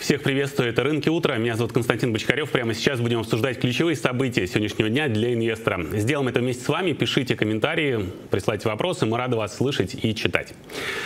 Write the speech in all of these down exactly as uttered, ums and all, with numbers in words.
Всех приветствую, это «Рынки утра». Меня зовут Константин Бочкарев. Прямо сейчас будем обсуждать ключевые события сегодняшнего дня для инвестора. Сделаем это вместе с вами. Пишите комментарии, присылайте вопросы. Мы рады вас слышать и читать.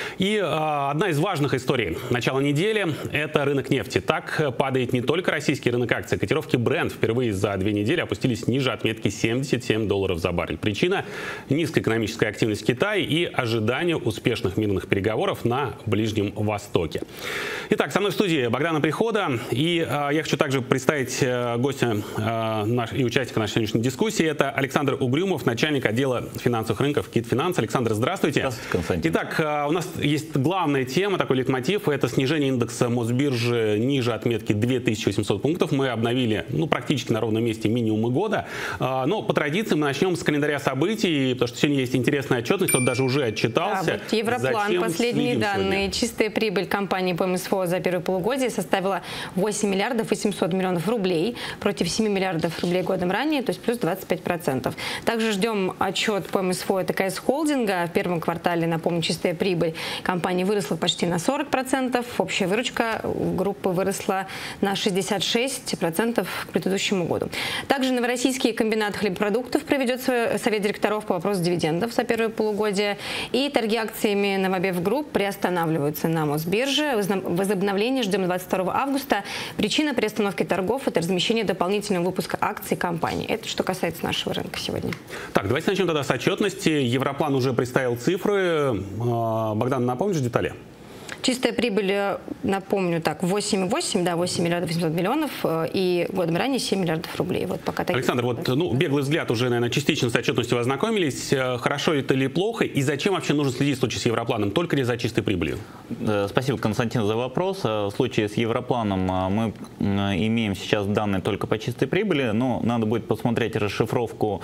И э, одна из важных историй начала недели – это рынок нефти. Так падает не только российский рынок акций. Котировки Brent впервые за две недели опустились ниже отметки семьдесят семь долларов за баррель. Причина – низкая экономическая активность Китая и ожидание успешных мирных переговоров на Ближнем Востоке. Итак, со мной в студии Богдана Прихода. И э, я хочу также представить э, гостя э, наш, и участника нашей сегодняшней дискуссии. Это Александр Угрюмов, начальник отдела финансовых рынков КИТ Финанс. Александр, здравствуйте. Здравствуйте, Константин. Итак, э, у нас есть главная тема, такой лейтмотив. Это снижение индекса Мосбиржи ниже отметки две тысячи восемьсот пунктов. Мы обновили ну, практически на ровном месте минимумы года. Э, но по традиции мы начнем с календаря событий, потому что сегодня есть интересная отчетность. Кто-то даже уже отчитался. Да, вот Европлан, Зачем последние данные. Сегодня? Чистая прибыль компании по МСФО за первое полугодие составила восемь миллиардов восемьсот миллионов рублей против семи миллиардов рублей годом ранее, то есть плюс двадцать пять процентов. Также ждем отчет по МСФО ТКС Холдинга. В первом квартале, напомню, чистая прибыль компании выросла почти на сорок процентов. Общая выручка группы выросла на шестьдесят шесть процентов к предыдущему году. Также Новороссийский комбинат хлебопродуктов проведет свой совет директоров по вопросу дивидендов за первое полугодие. И торги акциями Новобев Групп приостанавливаются на Мосбирже. Возобновление ждем двадцать второго августа. Причина приостановки торгов – это размещение дополнительного выпуска акций компании. Это что касается нашего рынка сегодня. Так, давайте начнем тогда с отчетности. Европлан уже представил цифры. Богдан, напомнишь детали? Чистая прибыль, напомню, так, восемь и восемь, да, восемь миллиардов восемьсот миллионов, и годом ранее семь миллиардов рублей. Вот пока такие. Александр, вот, ну, беглый взгляд уже, наверное, частично с отчетностью вы ознакомились. Хорошо это или плохо? И зачем вообще нужно следить в случае с Европланом? Только ли за чистой прибылью? Спасибо, Константин, за вопрос. В случае с Европланом мы имеем сейчас данные только по чистой прибыли, но надо будет посмотреть расшифровку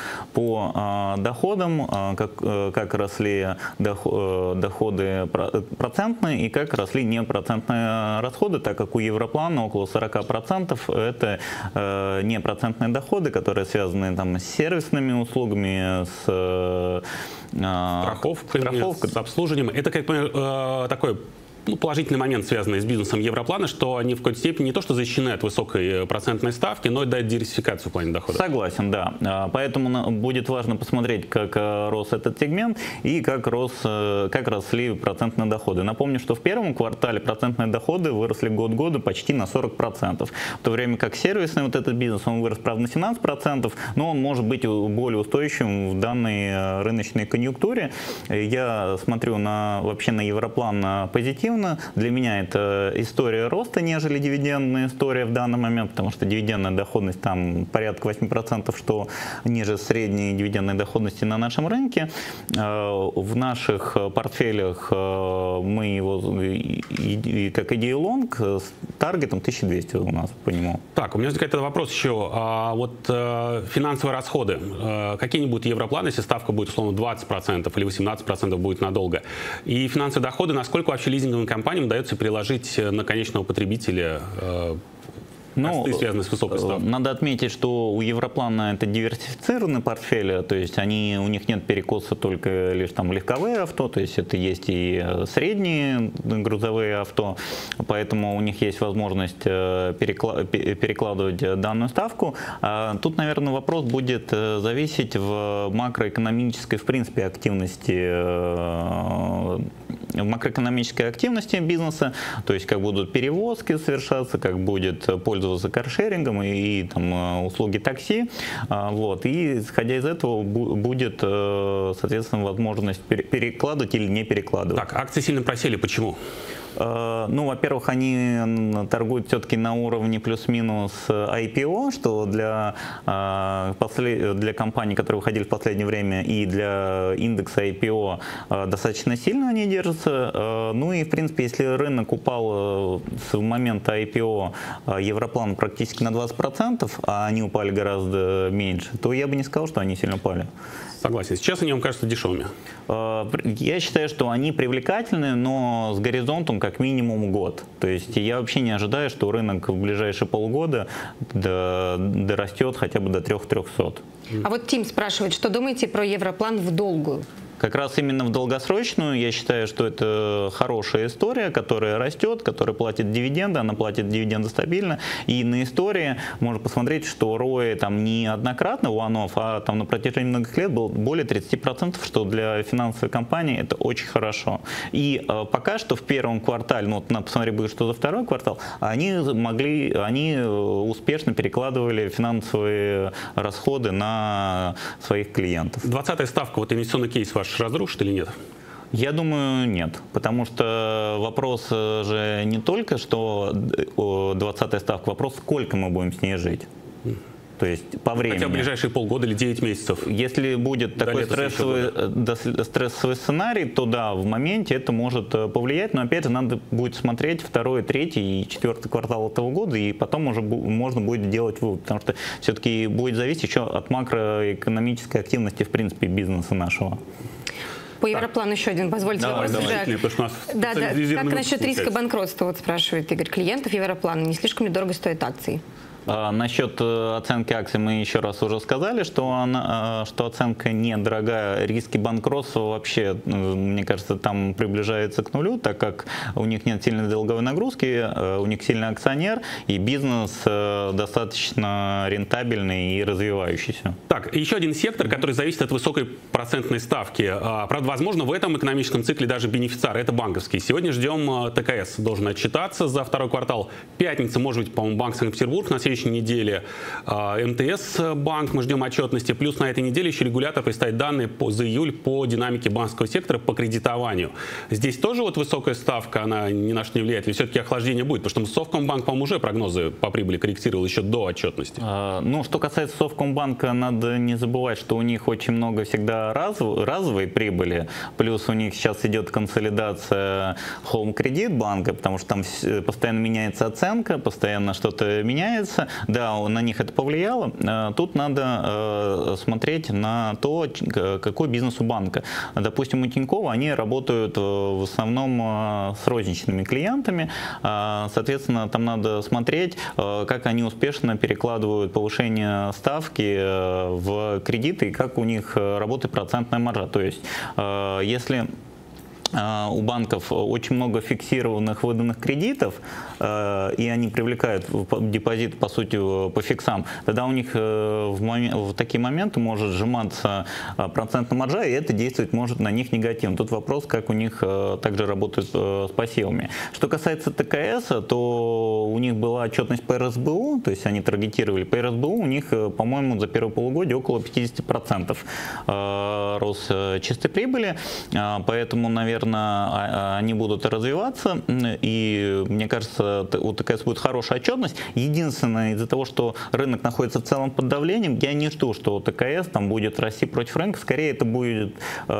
по доходам, как, как росли доходы процентные и как как росли непроцентные расходы, так как у Европлана около сорока процентов это э, непроцентные доходы, которые связаны там, с сервисными услугами, с э, страховкой, страховкой, с обслуживанием. Это, как э, такой ну, положительный момент, связанный с бизнесом Европлана, что они в какой-то степени не то что защищены от высокой процентной ставки, но и дают диверсификацию в плане дохода. Согласен, да. Поэтому будет важно посмотреть, как рос этот сегмент и как, рос, как росли процентные доходы. Напомню, что в первом квартале процентные доходы выросли год к году почти на сорок процентов. В то время как сервисный вот этот бизнес, он вырос, правда, на семнадцать процентов, но он может быть более устойчивым в данной рыночной конъюнктуре. Я смотрю на, вообще на Европлан позитивно. Для меня это история роста, нежели дивидендная история в данный момент, потому что дивидендная доходность там порядка восьми процентов, что ниже средней дивидендной доходности на нашем рынке. В наших портфелях мы его, как идея лонг, с таргетом тысяча двести у нас по нему. Так, у меня возникает вопрос еще. А вот финансовые расходы. Какие будут Европланы, если ставка будет условно двадцать процентов или восемнадцать процентов будет надолго? И финансовые доходы, насколько вообще лизинговым компаниям удается переложить на конечного потребителя э, Ну, связанные с высокой ставкой? Надо отметить, что у Европлана это диверсифицированный портфель, то есть они, у них нет перекоса только лишь там легковые авто, то есть это есть и средние грузовые авто, поэтому у них есть возможность перекладывать данную ставку. Тут, наверное, вопрос будет зависеть в макроэкономической, в принципе, активности, в макроэкономической активности бизнеса, то есть как будут перевозки совершаться, как будет пользоваться каршерингом и, и там, услуги такси. Вот. И исходя из этого будет, соответственно, возможность перекладывать или не перекладывать. Так, акции сильно просели. Почему? Ну, во-первых, они торгуют все-таки на уровне плюс-минус ай пи о, что для, для компаний, которые выходили в последнее время, и для индекса ай пи о достаточно сильно они держатся. Ну и, в принципе, если рынок упал с момента ай пи о Европлан практически на двадцать процентов, а они упали гораздо меньше, то я бы не сказал, что они сильно упали. Согласен. Сейчас они вам кажутся дешевыми. Я считаю, что они привлекательны, но с горизонтом как минимум год. То есть я вообще не ожидаю, что рынок в ближайшие полгода дорастет хотя бы до трёх трёхсот. А вот Тим спрашивает, что думаете про Европлан в долгую? Как раз именно в долгосрочную я считаю, что это хорошая история, которая растет, которая платит дивиденды, она платит дивиденды стабильно. И на истории можно посмотреть, что рои там не однократно one-off, а там на протяжении многих лет был более тридцати процентов, что для финансовой компании это очень хорошо. И э, пока что в первом квартале, ну вот надо посмотреть будет, что за второй квартал, они могли, они успешно перекладывали финансовые расходы на своих клиентов. двадцатая ставка, вот инвестиционный кейс ваш разрушит или нет? Я думаю, нет, потому что вопрос же не только, что двадцатая ставка, вопрос, сколько мы будем с ней жить. То есть по времени. Хотя в ближайшие полгода или девять месяцев. Если будет такой стрессовый, стрессовый сценарий, то да, в моменте это может повлиять, но опять же надо будет смотреть второй, третий и четвертый квартал этого года, и потом уже можно будет делать вывод, потому что все-таки будет зависеть еще от макроэкономической активности в принципе бизнеса нашего. По Европлану еще один, позвольте давай, вопрос. Давай, Уже... потому что у нас да, да. Как насчет риска получается. банкротства, вот спрашивает Игорь, клиентов Европлана? Не слишком ли дорого стоят акции? А, насчет оценки акций мы еще раз уже сказали, что, она, что оценка недорогая. Риски банкротства вообще, мне кажется, там приближаются к нулю, так как у них нет сильной долговой нагрузки, у них сильный акционер, и бизнес достаточно рентабельный и развивающийся. Так, еще один сектор, который зависит от высокой процентной ставки. Правда, возможно, в этом экономическом цикле даже бенефициар – это банковский. Сегодня ждем ТКС, должен отчитаться за второй квартал. Пятница, может быть, по-моему, Банк Санкт-Петербург, на следующей неделе МТС банк, мы ждем отчетности. Плюс на этой неделе еще регулятор представит данные по, за июль по динамике банковского сектора по кредитованию. Здесь тоже вот высокая ставка, она ни на что не влияет, или все-таки охлаждение будет? Потому что Совкомбанк, по-моему, уже прогнозы по прибыли корректировал еще до отчетности. А, ну, что касается Совкомбанка, надо не забывать, что у них очень много всегда раз, разовой прибыли, плюс у них сейчас идет консолидация Home Credit банка, потому что там постоянно меняется оценка, постоянно что-то меняется. Да, на них это повлияло. Тут надо смотреть на то, какой бизнес у банка. Допустим, у Тинькова они работают в основном с розничными клиентами. Соответственно, там надо смотреть, как они успешно перекладывают повышение ставки в кредиты и как у них работает процентная маржа. То есть, если у банков очень много фиксированных выданных кредитов, и они привлекают депозит, по сути, по фиксам, тогда у них в, момент, в такие моменты может сжиматься процентная маржа, и это действовать может на них негативно. Тут вопрос, как у них также работают с пассивами. Что касается ТКС, то у них была отчетность по эр эс бэ у, то есть они таргетировали по эр эс бэ у, у них, по-моему, за первое полугодие около пятидесяти процентов рост чистой прибыли, поэтому, наверное, они будут развиваться, и мне кажется, у ТКС будет хорошая отчетность. Единственное, из-за того, что рынок находится в целом под давлением, я не жду, что ТКС там будет расти против рынка, скорее это будет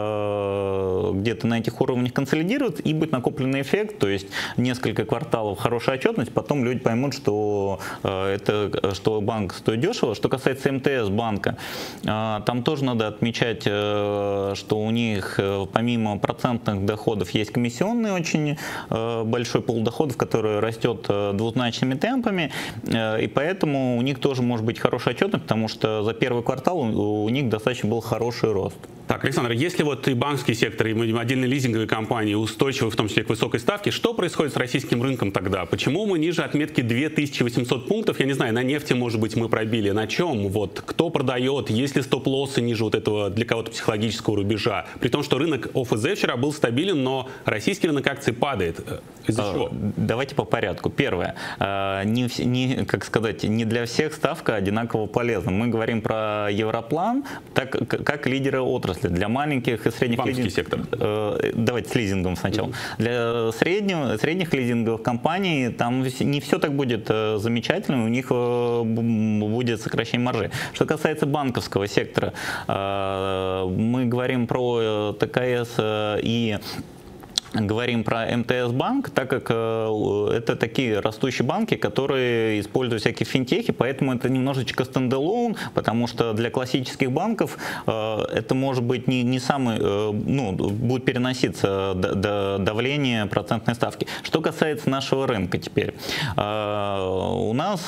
э, где-то на этих уровнях консолидироваться и будет накопленный эффект, то есть несколько кварталов хорошая отчетность, потом люди поймут, что, э, это, что банк стоит дешево. Что касается МТС банка, э, там тоже надо отмечать, э, что у них э, помимо процентных доходов есть комиссионный очень э, большой пул доходов, который растет э, двузначными темпами, э, и поэтому у них тоже может быть хорошая отчетность, потому что за первый квартал у, у них достаточно был хороший рост. Так, Александр, если вот и банковский сектор, и отдельные лизинговые компании устойчивы, в том числе к высокой ставке, что происходит с российским рынком тогда? Почему мы ниже отметки две тысячи восемьсот пунктов? Я не знаю, на нефти, может быть, мы пробили. На чем? Вот, кто продает? Есть ли стоп-лоссы ниже вот этого для кого-то психологического рубежа? При том, что рынок о эф зэ вчера был стабилен, но российский рынок акций падает. Из-за чего? Давайте по порядку. Первое. Не, не, как сказать, не для всех ставка одинаково полезна. Мы говорим про Европлан так, как лидеры отрасли. Для маленьких и средних банковский лизинг... сектор. Давайте с лизингом сначала. Mm-hmm. Для среднего, средних лизинговых компаний там не все так будет замечательно, у них будет сокращение маржи. Что касается банковского сектора, мы говорим про ТКС и говорим про эм тэ эс банк, так как э, это такие растущие банки, которые используют всякие финтехи, поэтому это немножечко стендалон, потому что для классических банков э, это может быть не, не самый, э, ну, будет переноситься до, до давления процентной ставки. Что касается нашего рынка теперь, э, у нас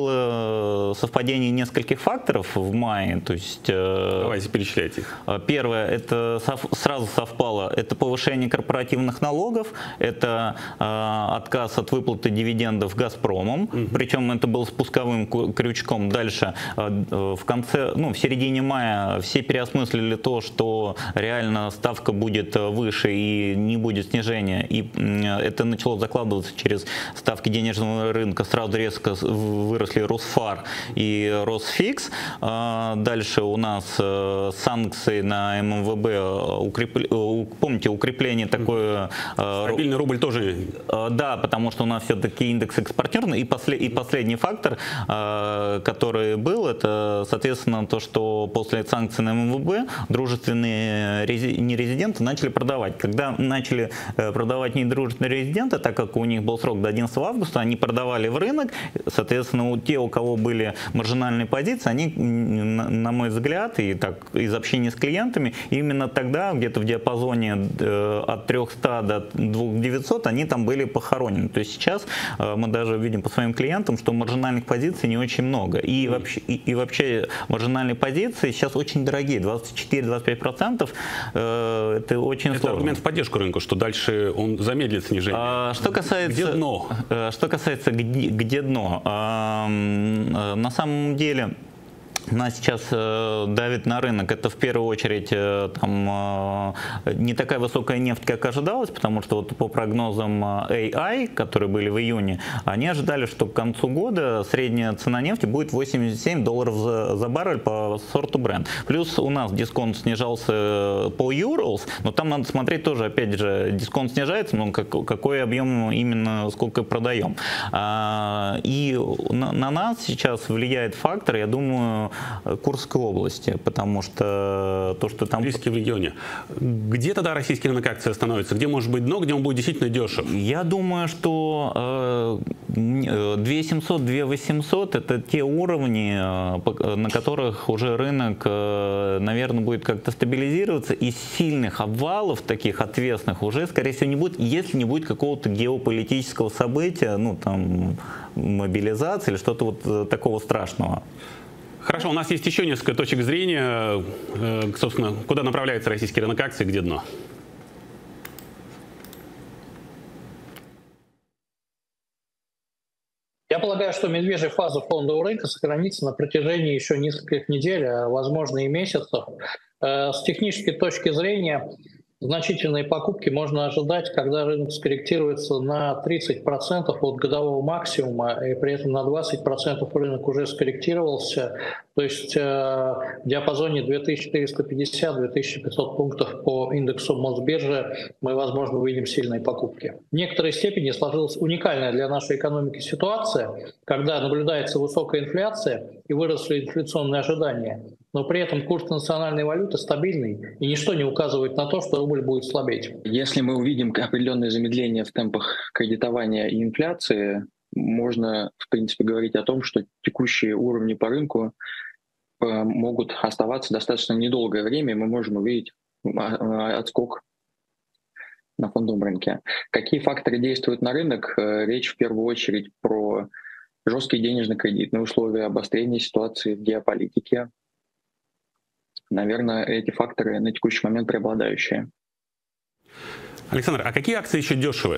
было совпадение нескольких факторов в мае, то есть... Э, Давайте перечисляйте их. Первое, это сов, сразу совпало, это повышение корпоративных налогов, это э, отказ от выплаты дивидендов «Газпромом», mm-hmm. причем это был спусковым крючком. Дальше э, в конце, ну, в середине мая все переосмыслили то, что реально ставка будет выше и не будет снижения, и э, это начало закладываться через ставки денежного рынка, сразу резко выросли Росфар и Росфикс. Э, дальше у нас э, санкции на эм эм вэ бэ, укреп... помните, укрепление такое... Стабильный рубль тоже. Да, потому что у нас все-таки индекс экспортерный. И, после... и последний фактор, который был, это, соответственно, то, что после санкций на эм эм вэ бэ дружественные рези... нерезиденты начали продавать. Когда начали продавать недружественные резиденты, так как у них был срок до одиннадцатого августа, они продавали в рынок. Соответственно, у те, у кого были маржинальные позиции, они, на мой взгляд, и так из общения с клиентами, именно тогда, где-то в диапазоне э, от трёхсот до двух тысяч девятисот, они там были похоронены. То есть сейчас э, мы даже видим по своим клиентам, что маржинальных позиций не очень много. И вообще, и, и вообще маржинальные позиции сейчас очень дорогие, двадцать четыре — двадцать пять процентов. Э, это очень это сложно. аргумент в поддержку рынку, что дальше он замедлит снижение. А, что касается, где дно? Э, что касается где, где дно, а, э, на самом деле... Нас сейчас э, давит на рынок, это в первую очередь э, там, э, не такая высокая нефть, как ожидалось, потому что вот по прогнозам эй ай, которые были в июне, они ожидали, что к концу года средняя цена нефти будет восемьдесят семь долларов за, за баррель по сорту Brent. Плюс у нас дисконт снижался по Urals, но там надо смотреть тоже, опять же, дисконт снижается, но как, какой объем именно, сколько продаем. А, и на, на нас сейчас влияет фактор, я думаю, Курской области, потому что то, что там... Близкие в регионе. Где тогда российский рынок акций остановится? Где может быть дно, где он будет действительно дешев? Я думаю, что две тысячи семьсот — две тысячи восемьсот это те уровни, на которых уже рынок, наверное, будет как-то стабилизироваться, и сильных обвалов, таких отвесных, уже, скорее всего, не будет, если не будет какого-то геополитического события, ну, там, мобилизации или что-то вот такого страшного. Хорошо, у нас есть еще несколько точек зрения, собственно, куда направляется российский рынок акций, где дно. Я полагаю, что медвежья фаза фондового рынка сохранится на протяжении еще нескольких недель, а возможно и месяцев. С технической точки зрения, значительные покупки можно ожидать, когда рынок скорректируется на тридцать процентов от годового максимума, и при этом на двадцать процентов рынок уже скорректировался. То есть э, в диапазоне две тысячи четыреста пятьдесят — две тысячи пятьсот пунктов по индексу Мосбиржи мы, возможно, увидим сильные покупки. В некоторой степени сложилась уникальная для нашей экономики ситуация, когда наблюдается высокая инфляция и выросли инфляционные ожидания, но при этом курс национальной валюты стабильный, и ничто не указывает на то, что рубль будет слабеть. Если мы увидим определенное замедление в темпах кредитования и инфляции, можно, в принципе, говорить о том, что текущие уровни по рынку могут оставаться достаточно недолгое время, и мы можем увидеть отскок на фондовом рынке. Какие факторы действуют на рынок? Речь в первую очередь про жесткие денежно-кредитные условия, обострение ситуации в геополитике. Наверное, эти факторы на текущий момент преобладающие. Александр, а какие акции еще дешевы?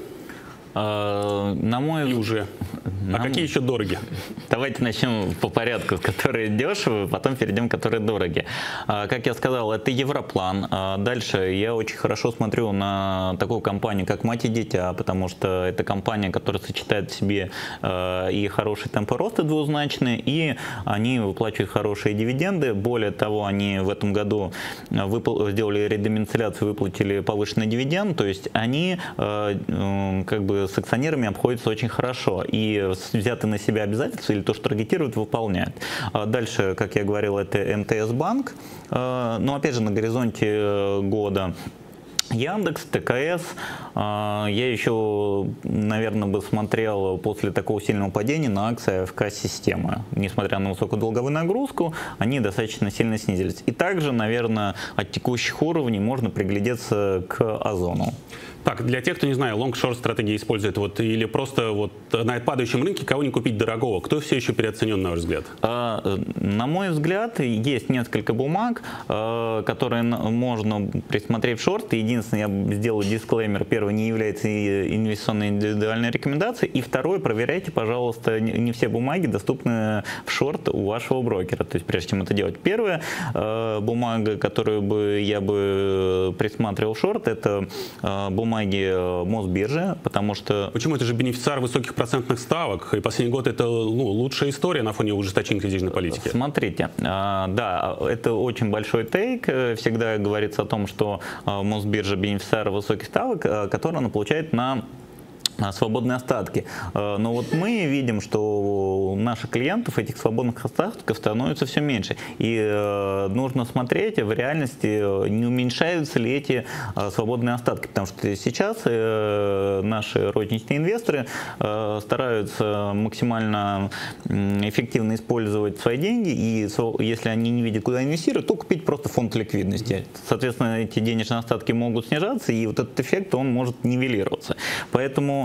А, на мой... И уже. А Нам... какие еще дороги? Давайте начнем по порядку, которые дешевые, потом перейдем к которые дороги. А, как я сказал, это Европлан. А дальше я очень хорошо смотрю на такую компанию, как «Мать и дитя», потому что это компания, которая сочетает в себе а, и хорошие темпы роста двузначные, и они выплачивают хорошие дивиденды. Более того, они в этом году выпл... сделали редомицеляцию, выплатили повышенный дивиденд, то есть они а, как бы с акционерами обходятся очень хорошо. И взяты на себя обязательства или то, что таргетируют, выполняют. Дальше, как я говорил, это эм тэ эс банк. Но опять же на горизонте года Яндекс, ТКС. Я еще, наверное, бы смотрел после такого сильного падения на акции АФК-системы. Несмотря на высокую долговую нагрузку, они достаточно сильно снизились. И также, наверное, от текущих уровней можно приглядеться к Озону. Так, для тех, кто не знает, лонг-шорт стратегии использует вот, или просто вот на падающем рынке кого не купить дорогого? Кто все еще переоценен, на ваш взгляд? А, на мой взгляд, есть несколько бумаг, которые можно присмотреть в шорт. Единственное, я сделаю дисклеймер. Первый, не является инвестиционной индивидуальной рекомендацией. И второе, проверяйте, пожалуйста, не все бумаги доступны в шорт у вашего брокера. То есть, прежде чем это делать. Первая бумага, которую бы я бы присматривал в шорт, это бумага бумаги Мосбиржи, потому что... Почему? Это же бенефициар высоких процентных ставок, и последний год это ну, лучшая история на фоне ужесточения кредитной политики. Смотрите, да, это очень большой тейк. Всегда говорится о том, что Мосбиржа бенефициар высоких ставок, которые она получает на свободные остатки. Но вот мы видим, что у наших клиентов этих свободных остатков становится все меньше. И нужно смотреть в реальности, не уменьшаются ли эти свободные остатки. Потому что сейчас наши розничные инвесторы стараются максимально эффективно использовать свои деньги. И если они не видят, куда инвестировать, то купить просто фонд ликвидности. Соответственно, эти денежные остатки могут снижаться, и вот этот эффект, он может нивелироваться. Поэтому,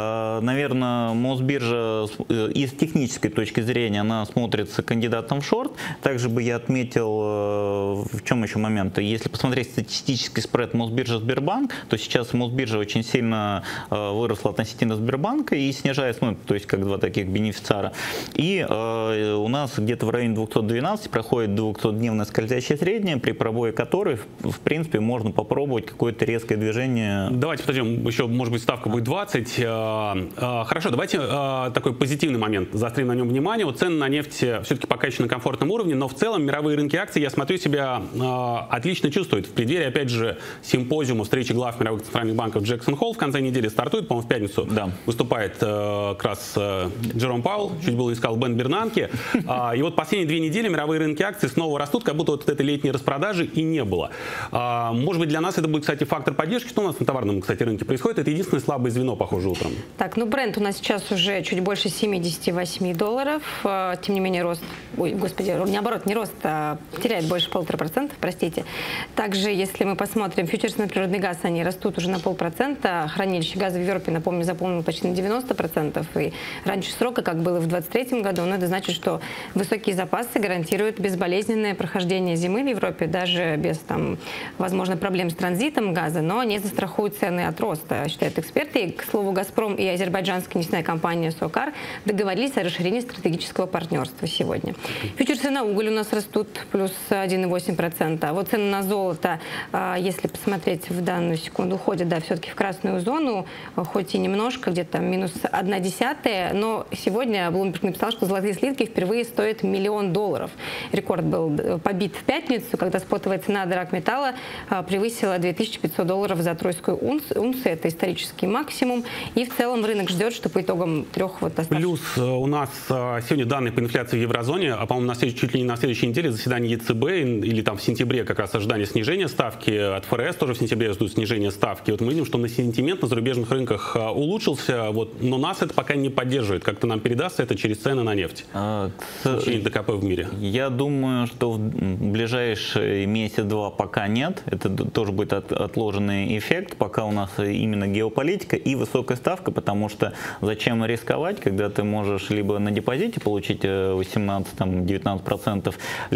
наверное, Мосбиржа и с технической точки зрения она смотрится кандидатом в шорт. Также бы я отметил, в чем еще момент. Если посмотреть статистический спред Мосбиржа-Сбербанк, то сейчас Мосбиржа очень сильно выросла относительно Сбербанка и снижается, ну, то есть как два таких бенефициара. И э, у нас где-то в районе двухсот двенадцати проходит двухсотдневная скользящая средняя, при пробое которой, в, в принципе, можно попробовать какое-то резкое движение. Давайте подождем, еще, может быть, ставка будет двадцать. Хорошо, давайте такой позитивный момент, заострим на нем внимание. Вот цены на нефть все-таки пока еще на комфортном уровне, но в целом мировые рынки акций, я смотрю, себя отлично чувствуют. В преддверии, опять же, симпозиума, встречи глав мировых центральных банков Джексон Холл в конце недели стартует, по-моему, в пятницу. Да. Выступает как раз Джером Пауэлл, чуть было не сказал Бен Бернанке. И вот последние две недели мировые рынки акций снова растут, как будто вот этой летней распродажи и не было. Может быть, для нас это будет, кстати, фактор поддержки. Что у нас на товарном, кстати, рынке происходит? Это единственное слабое звено, похоже, утром. Так, ну бренд у нас сейчас уже чуть больше семидесяти восьми долларов. Тем не менее, рост, ой, господи, наоборот, не рост, а теряет больше полутора процентов, простите. Также, если мы посмотрим, фьючерсы на природный газ, они растут уже на полпроцента. Хранилище газа в Европе, напомню, заполнено почти на девяносто процентов. И раньше срока, как было в двадцать третьем году, но это значит, что высокие запасы гарантируют безболезненное прохождение зимы в Европе, даже без, там, возможно, проблем с транзитом газа, но они застрахуют цены от роста, считают эксперты. И, к слову, «Газпром» и азербайджанская нефтяная компания «Сокар» договорились о расширении стратегического партнерства сегодня. Фьючерсы на уголь у нас растут плюс один и восемь десятых процента. А вот цены на золото, если посмотреть в данную секунду, уходят, да, все-таки в красную зону, хоть и немножко, где-то минус одна десятая, но сегодня Bloomberg написал, что золотые слитки впервые стоят миллион долларов. Рекорд был побит в пятницу, когда спотовая цена драгметалла превысила две тысячи пятьсот долларов за тройскую унцию. Это исторический максимум. И в целом рынок ждет, что по итогам трех вот оставшихся... Плюс у нас сегодня данные по инфляции в еврозоне, а, по-моему, на след... чуть ли не на следующей неделе заседание ЕЦБ, или там в сентябре как раз ожидание снижения ставки, от ФРС тоже в сентябре ждут снижения ставки. Вот мы видим, что на сентимент на зарубежных рынках улучшился, вот, но нас это пока не поддерживает. Как-то нам передастся это через цены на нефть. А, ДКП в мире. Я думаю, что в ближайшие месяц-два пока нет. Это тоже будет от, отложенный эффект, пока у нас именно геополитика и высокая ставка, потому что зачем рисковать, когда ты можешь либо на депозите получить восемнадцать-девятнадцать процентов,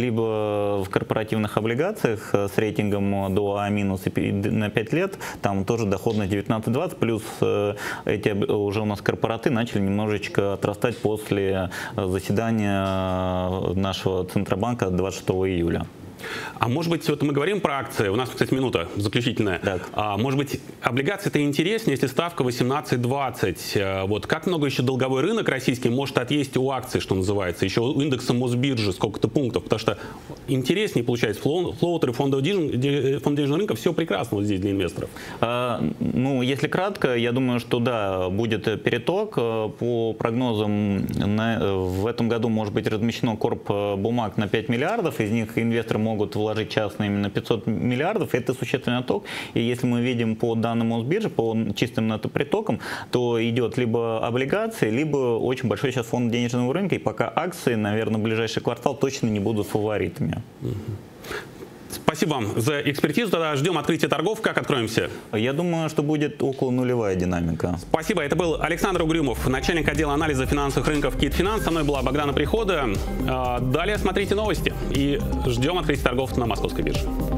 либо в корпоративных облигациях с рейтингом до А- на пять лет, там тоже доходность девятнадцать-двадцать, плюс эти уже у нас корпораты начали немножечко отрастать после заседания нашего Центробанка двадцать шестого июля. А может быть, вот мы говорим про акции, у нас, кстати, минута заключительная. А, может быть, облигации-то интереснее, если ставка восемнадцать-двадцать. Вот как много еще долговой рынок российский может отъесть у акций, что называется, еще у индекса Мосбиржи сколько-то пунктов, потому что интереснее получается флоутеры фондового денежного рынка, все прекрасно вот здесь для инвесторов. А, ну, если кратко, я думаю, что да, будет переток. По прогнозам, на, в этом году может быть размещено корп бумаг на пять миллиардов, из них инвесторам могут вложить частные именно пятьсот миллиардов, это существенный отток. И если мы видим по данным Мосбиржи, по чистым натопритокам, то идет либо облигации, либо очень большой сейчас фонд денежного рынка, и пока акции, наверное, в ближайший квартал точно не будут фаворитами. Спасибо вам за экспертизу. Тогда ждем открытия торгов. Как откроемся? Я думаю, что будет около нулевая динамика. Спасибо. Это был Александр Угрюмов, начальник отдела анализа финансовых рынков КИТ-Финанс. Со мной была Богдана Прихода. Далее смотрите новости и ждем открытия торгов на московской бирже.